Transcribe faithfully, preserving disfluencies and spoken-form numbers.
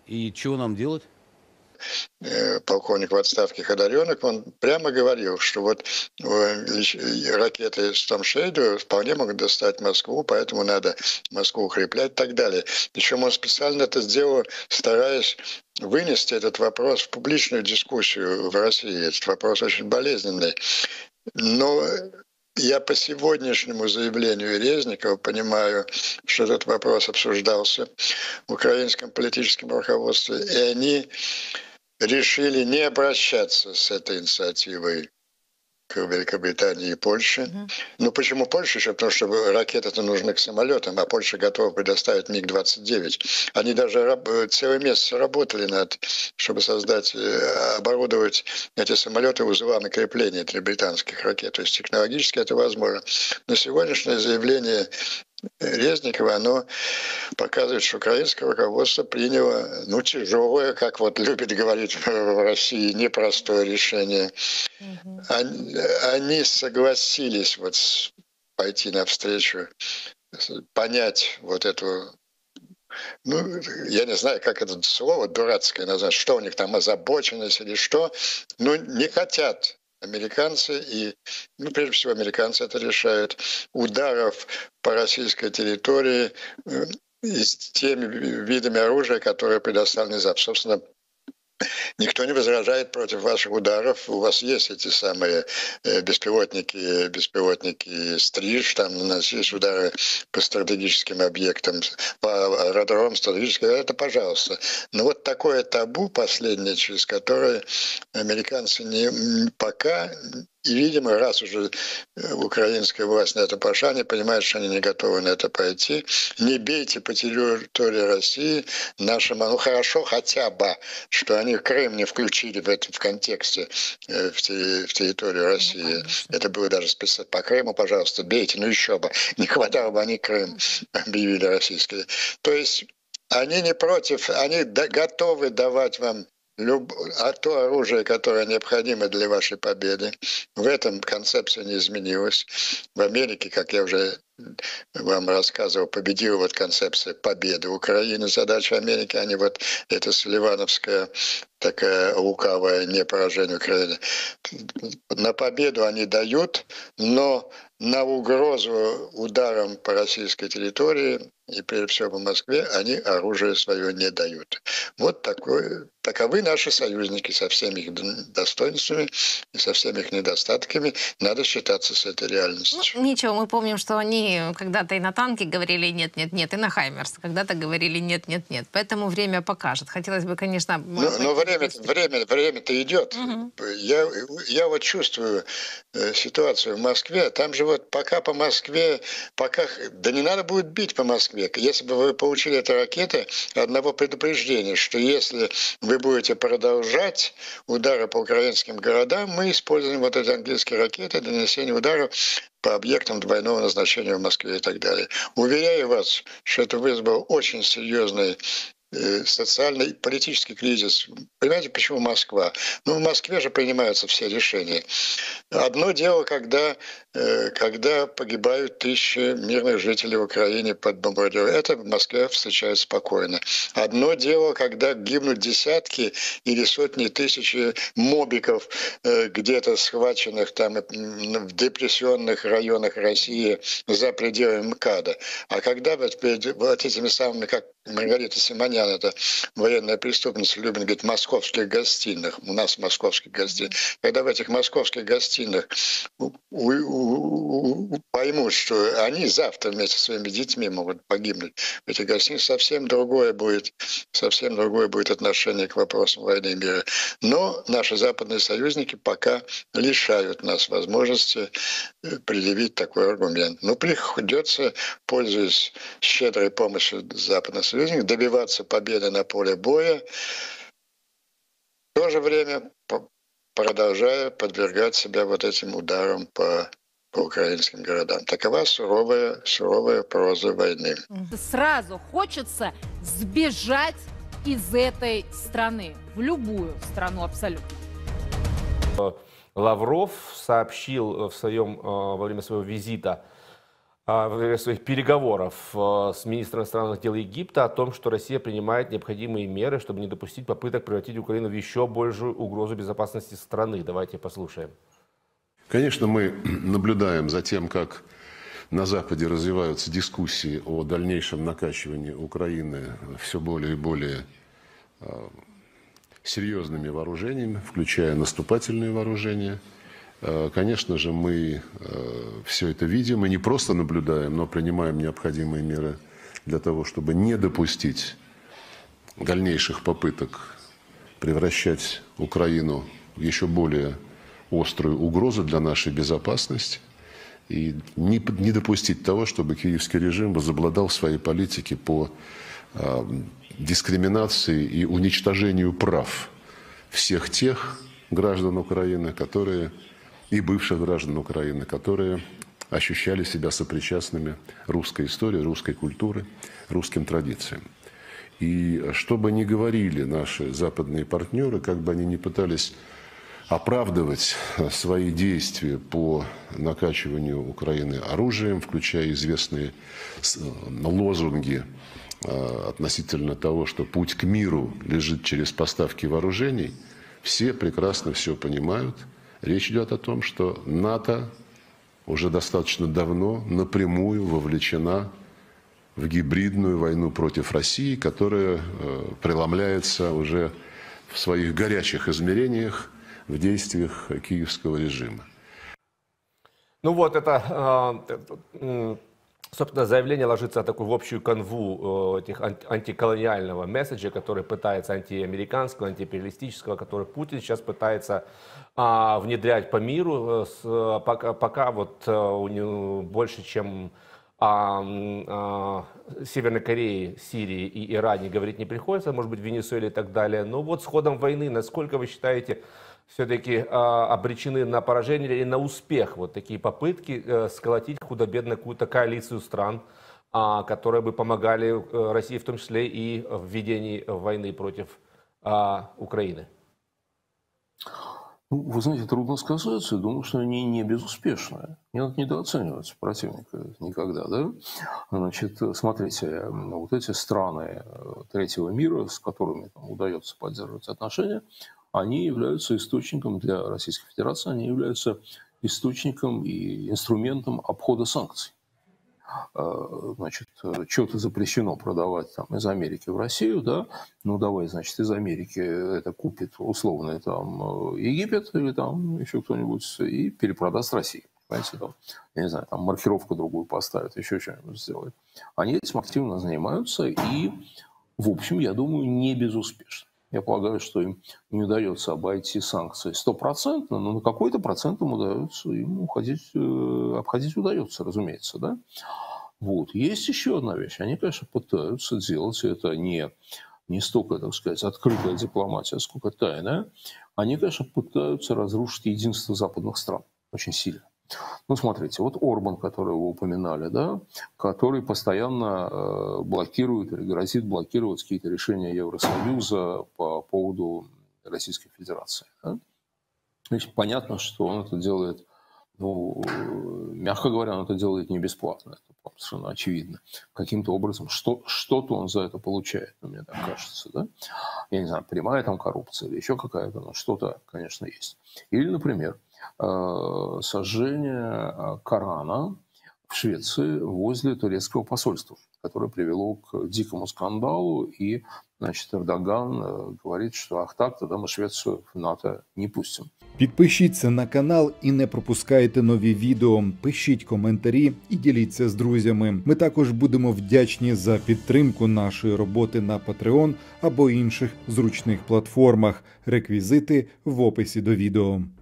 И чего нам делать? Полковник в отставке Ходоренок, он прямо говорил, что вот ракеты Storm вполне могут достать Москву, поэтому надо Москву укреплять и так далее. Причем он специально это сделал, стараясь вынести этот вопрос в публичную дискуссию в России. Этот вопрос очень болезненный. Но я по сегодняшнему заявлению Резникова понимаю, что этот вопрос обсуждался в украинском политическом руководстве, и они решили не обращаться с этой инициативой к Великобритании и Польше. Uh-huh. Ну, почему Польша еще? Потому что ракеты-то нужны к самолетам, а Польша готова предоставить миг двадцать девять. Они даже целый месяц работали над, чтобы создать, оборудовать эти самолеты узлами крепления для британских ракет. То есть технологически это возможно. Но сегодняшнее заявление Резникова, оно показывает, что украинское руководство приняло, ну, тяжелое, как вот любят говорить в России, непростое решение. Угу. Они, они согласились вот пойти навстречу, понять вот эту, ну, я не знаю, как это слово дурацкое назвать, что у них там, озабоченность или что, но не хотят американцы, и, ну, прежде всего, американцы это решают, ударов по российской территории э, с теми видами оружия, которые предоставлены Западу. Собственно, никто не возражает против ваших ударов. У вас есть эти самые э, беспилотники, беспилотники «Стриж», там у нас есть удары по стратегическим объектам, по аэродромам стратегическим. Это пожалуйста. Но вот такое табу последнее, через которое американцы не, пока... И, видимо, раз уже украинская власть на это пошла, они понимают, что они не готовы на это пойти. Не бейте по территории России нашим... Ну, хорошо хотя бы, что они Крым не включили в этом в контексте в, те, в территорию России. Ну, это было даже специально по Крыму, пожалуйста, бейте. Ну, еще бы. Не хватало бы, они Крым объявили российский. То есть они не против, они готовы давать вам Люб... А то оружие, которое необходимо для вашей победы. В этом концепция не изменилась. В Америке, как я уже вам рассказывал, победила вот концепция победы Украины. Задача Америки, а не вот эта Селивановская такая лукавая не поражение Украины. На победу они дают, но на угрозу ударом по российской территории и прежде всего по Москве они оружие свое не дают. Вот такое, таковы наши союзники со всеми их достоинствами и со всеми их недостатками. Надо считаться с этой реальностью. Ну, ничего, мы помним, что они когда-то и на танки говорили нет-нет-нет, и на Хаймерс когда-то говорили нет-нет-нет. Поэтому время покажет. Хотелось бы, конечно... Но, но время, время, время-то идет. Угу. Я, я вот чувствую э, ситуацию в Москве. Там же вот пока по Москве, пока... Да не надо будет бить по Москве. Если бы вы получили эти ракеты, одного предупреждения, что если вы будете продолжать удары по украинским городам, мы используем вот эти английские ракеты для нанесения ударов по объектам двойного назначения в Москве и так далее. Уверяю вас, что это вызвало очень серьезный социальный и политический кризис. Понимаете, почему Москва? Ну, в Москве же принимаются все решения. Одно дело, когда, когда погибают тысячи мирных жителей в Украине под бомбардировкой. Это в Москве встречают спокойно. Одно дело, когда гибнут десятки или сотни тысяч мобиков, где-то схваченных там в депрессионных районах России за пределами МКАДа. А когда вот вот этими самыми, как Маргарита Симонян, это военная преступница, любит говорить, московских гостиных. У нас московских гостиных. Когда в этих московских гостиных поймут, что они завтра вместе со своими детьми могут погибнуть в этих гостиницах, совсем другое будет, совсем другое будет отношение к вопросам войны и мира. Но наши западные союзники пока лишают нас возможности предъявить такой аргумент. Но придется, пользуясь щедрой помощью западных союзников, добиваться победы на поле боя, в то же время продолжая подвергать себя вот этим ударам по, по украинским городам. Такова суровая, суровая проза войны. Сразу хочется сбежать из этой страны, в любую страну абсолютно. Лавров сообщил в своем, во время своего визита своих переговоров с министром иностранных дел Египта о том, что Россия принимает необходимые меры, чтобы не допустить попыток превратить Украину в еще большую угрозу безопасности страны. Давайте послушаем. Конечно, мы наблюдаем за тем, как на Западе развиваются дискуссии о дальнейшем накачивании Украины все более и более серьезными вооружениями, включая наступательные вооружения. Конечно же, мы все это видим и не просто наблюдаем, но принимаем необходимые меры для того, чтобы не допустить дальнейших попыток превращать Украину в еще более острую угрозу для нашей безопасности и не, не допустить того, чтобы киевский режим возобладал в своей политике по э, дискриминации и уничтожению прав всех тех граждан Украины, которые и бывших граждан Украины, которые ощущали себя сопричастными русской истории, русской культуры, русским традициям. И что бы ни говорили наши западные партнеры, как бы они ни пытались оправдывать свои действия по накачиванию Украины оружием, включая известные лозунги относительно того, что путь к миру лежит через поставки вооружений, все прекрасно все понимают. Речь идет о том, что НАТО уже достаточно давно напрямую вовлечена в гибридную войну против России, которая преломляется уже в своих горячих измерениях в действиях киевского режима. Ну вот это, собственно, заявление ложится такой в общую канву этих антиколониального месседжа, который пытается антиамериканского, антиимпериалистического, который Путин сейчас пытается внедрять по миру, пока, пока вот у него больше, чем о, о Северной Корее, Сирии и Иране говорить не приходится, может быть, Венесуэле и так далее. Но вот с ходом войны, насколько вы считаете, все-таки э, обречены на поражение или на успех вот такие попытки э, сколотить худо-бедно какую-то коалицию стран, э, которые бы помогали э, России, в том числе и в ведении войны против э, Украины? Ну, вы знаете, трудно сказать. Я думаю, что они не безуспешны. Не надо недооценивать противника никогда, да? Значит, смотрите, вот эти страны третьего мира, с которыми там удается поддерживать отношения, они являются источником для Российской Федерации, они являются источником и инструментом обхода санкций. Значит, что-то запрещено продавать там из Америки в Россию, да, ну давай, значит, из Америки это купит условно там Египет или там еще кто-нибудь и перепродаст России. Понимаете, там, я не знаю, там маркировку другую поставят, еще что-нибудь сделают. Они этим активно занимаются и, в общем, я думаю, не безуспешно. Я полагаю, что им не удается обойти санкции стопроцентно, но на какой-то процент им удается, им уходить, обходить удается, разумеется, да. Вот. Есть еще одна вещь. Они, конечно, пытаются делать это не, не столько, так сказать, открытая дипломатия, сколько тайная. Они, конечно, пытаются разрушить единство западных стран очень сильно. Ну, смотрите, вот Орбан, который вы упоминали, да, который постоянно блокирует или грозит блокировать какие-то решения Евросоюза по поводу Российской Федерации. Да? Значит, понятно, что он это делает, ну, мягко говоря, он это делает не бесплатно. Это совершенно очевидно. Каким-то образом что, что-то он за это получает, мне так кажется. Да? Я не знаю, прямая там коррупция или еще какая-то, но что-то, конечно, есть. Или, например, сожжение Корана в Швеции возле турецкого посольства, которое привело к дикому скандалу, и, значит, Ердоган говорит, що ах так, тоді ми Швецію в НАТО не пустимо. Підпишіться на канал і не пропускайте нові відео, пишіть коментарі і діліться з друзями. Ми також будемо вдячні за підтримку нашої роботи на Patreon або інших зручних платформах. Реквізити в описі до відео.